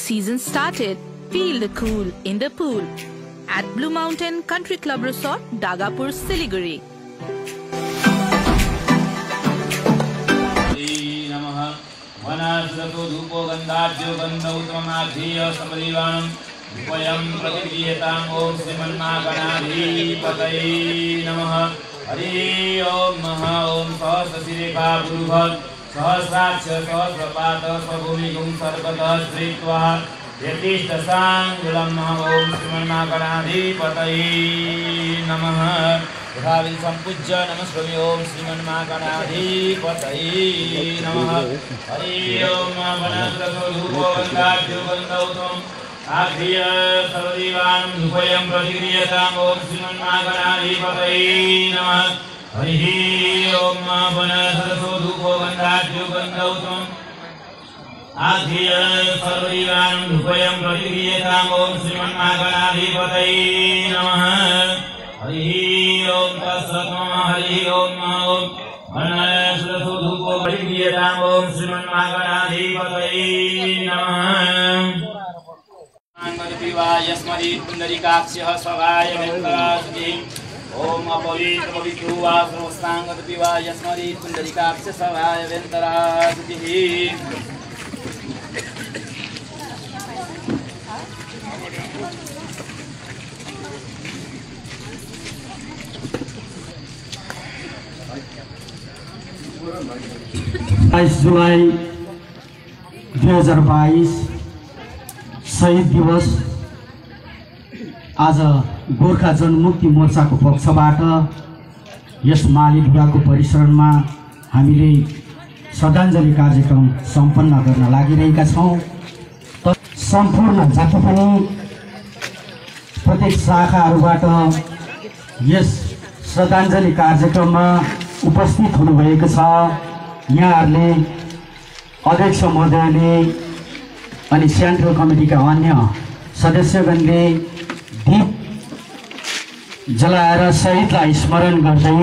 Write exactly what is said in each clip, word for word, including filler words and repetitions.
season started, feel the cool in the pool at Blue Mountain Country Club Resort, Dagapur, Siliguri. Hari Om Maha Om Sahasrasireka Purubhat Sahasraksha Sahasrapata Svabhumigum Sarvata Sritva Yatishta Sangulam Maha Om Sriman Mahaganadhipataye Namaha Bhavin Sampujya Namaskami Om Sriman Mahaganadhipataye Namaha Hari Om Mahavanasraso Dhupo Gandhadhyo Gandhautam Agriya Sarvadivam Dhupayam Pratikriyataam Om Sriman Mahaganadhipataye Namaha Hari Om Mahavanasraso Dhupo Gandhadhyo Gandhautam Agriya Sarvadivam Dhupayam Pratikriyataam Om Sriman Mahaganadhipataye Namaha Hari Om Tassat Hari Om Om Vanasraso Dhupo Pratikriyataam Om Sriman Mahaganadhipataye Namaha Yasmadi Pundarikaksya Savaya Venkarasati Om Apavitra Pavitruva Srostanga Piva Yasmadi Pundarikaksya Savaya Venkarasati. बाईस जुलाई दुई हजार बाईस शहीद दिवस आज गोर्खा जनमुक्ति मोर्चाको पक्षबाट यस मालिधुराको परिसरमा हामीले श्रद्धाञ्जली कार्यक्रम सम्पन्न गर्न लागिरहेका छौं। सम्पूर्ण जति पनि प्रत्येक शाखाहरूबाट यस श्रद्धाञ्जली कार्यक्रममा उपस्थित हुनुभएको छ। यहाँहरूले अध्यक्ष महोदयले अनि सेन्ट्रल कमिटीका अन्य सदस्यगणले दीप जलाएर शहीदलाई स्मरण गर्दै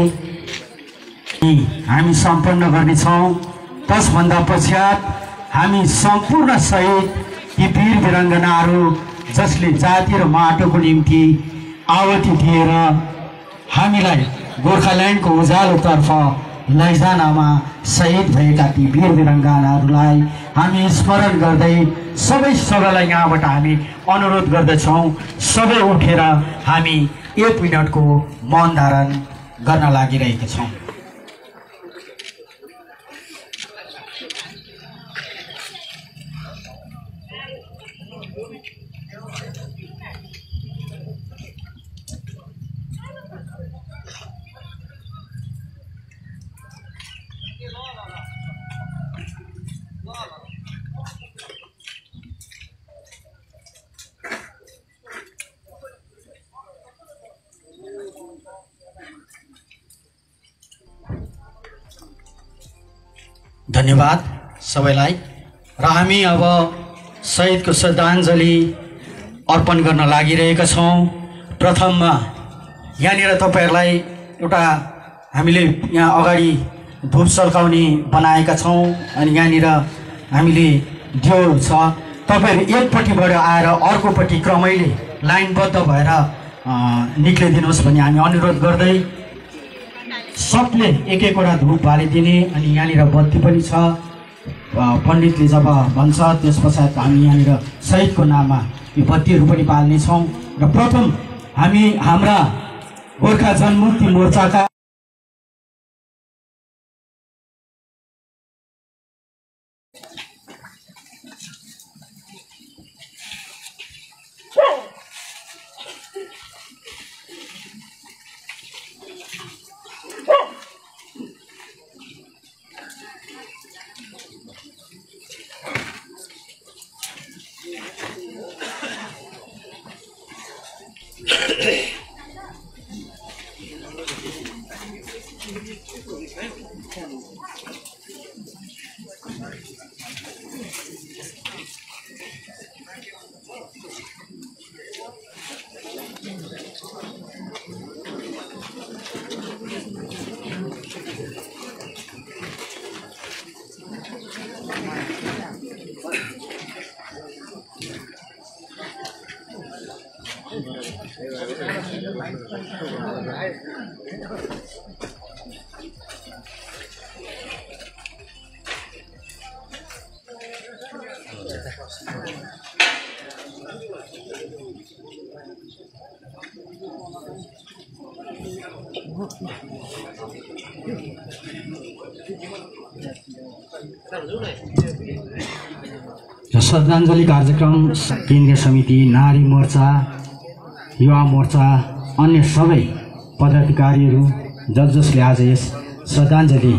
हामी सम्पन्न गर्नेछौँ। त्यसभन्दा पश्चात हामी सम्पूर्ण शहीद ती वीर वीराङ्गनाहरू जसले जाति र माटोको निम्ति आहुति दिएर हामीलाई गोर्खाल्यान्डको उज्यालोतर्फ लैजानमा शहीद भएका ती वीर वीराङ्गनाहरूलाई हामी स्मरण गर्दै सबै सबैलाई यहाँबाट हामी अनुरोध गर्दछौँ, सबै उठेर हामी एक मिनटको मौन धारण गर्न लागिरहेका छौँ। धन्यवाद सबैलाई। र हामी अब शहीदको श्रद्धाञ्जली अर्पण गर्न लागिरहेका छौँ। प्रथममा यहाँनिर तपाईहरुलाई एउटा हामीले यहाँ अगाडि धूप सल्काउने बनाएका छौँ अनि यहाँनिर हामीले दियो छ। तपाईहरु एकपट्टिबाट आएर अर्कोपट्टि क्रमैले लाइनबद्ध भएर निक्लिदिनुहोस् भन्ने हामी अनुरोध गर्दै सबले एक एकवटा धूप बालिदिने अनि यहाँनिर बत्ती पनि छ। पण्डितले जब भन्छ त्यसपश्चात हामी यहाँनिर शहीदको नाममा यो बत्तीहरू पनि बाल्नेछौँ। र प्रथम हामी हाम्रा गोर्खा जनमुक्ति मोर्चाका श्रद्धाञ्जली कार्यक्रम केन्द्रीय समिति, नारी मोर्चा, युवा मोर्चा, अन्य सबै पदाधिकारीहरू जस जसले आज यस श्रद्धाञ्जली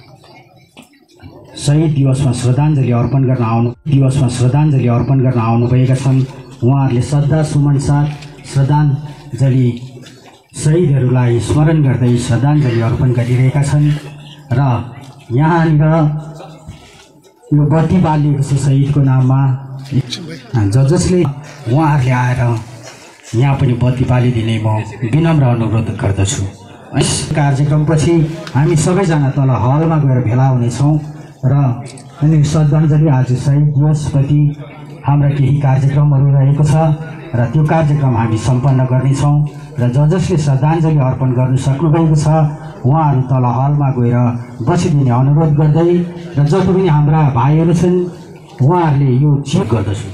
शहीद दिवसमा श्रद्धाञ्जली अर्पण गर्न आउनु दिवसमा श्रद्धाञ्जली अर्पण गर्न आउनुभएका छन्। उहाँहरूले श्रद्धा सुमन साथ श्रद्धाञ्जली शहीदहरूलाई स्मरण गर्दै श्रद्धाञ्जली अर्पण गरिरहेका छन् र यहाँनिर यो बत्ती बालिएको छ शहीदको नाममा। ज जसले उहाँहरूले आएर यहाँ पनि बत्ती बालिदिने म विनम्र अनुरोध गर्दछु। यस कार्यक्रमपछि हामी सबैजना तल हलमा गएर भेला हुनेछौँ र अनि श्रद्धाञ्जली आज शहीद दिवसप्रति हाम्रा केही कार्यक्रमहरू रहेको छ र त्यो कार्यक्रम हामी सम्पन्न गर्नेछौँ र ज जसले श्रद्धाञ्जली अर्पण गर्नु सक्नुभएको छ उहाँहरू तल हलमा गएर बसिदिने अनुरोध गर्दै र जति पनि हाम्रा भाइहरू छन् उहाँहरूले यो चेक गर्दछु।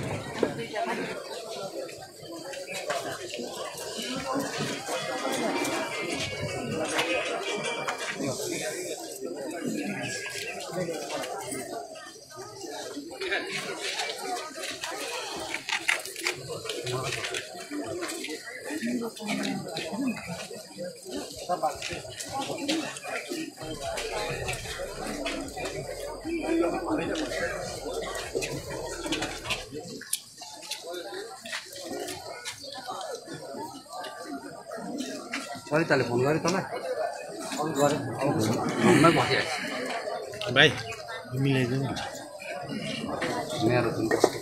सरिताले फोन गरे तँलाई? गरे फोनमै बसिरहेको भाइ मिलाइदिनु मेरो